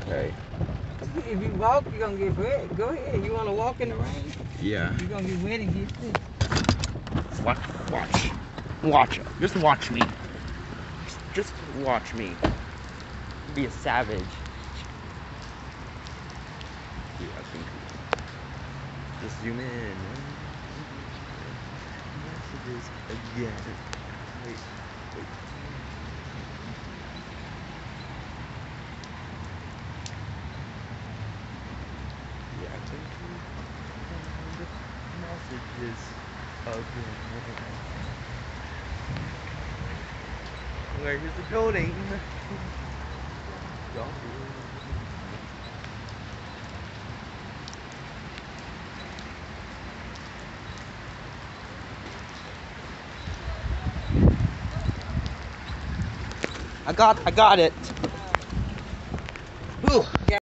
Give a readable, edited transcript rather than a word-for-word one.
Right. If you walk, you're gonna get wet. Go ahead. You wanna walk in the rain? Yeah. You're gonna get wet and get sick. Watch. Just watch me. Just watch me. Be a savage. Yeah, I think. Just zoom in. Messages again. Wait. Yeah, I think messages again. Where is it going? I got it. Ooh.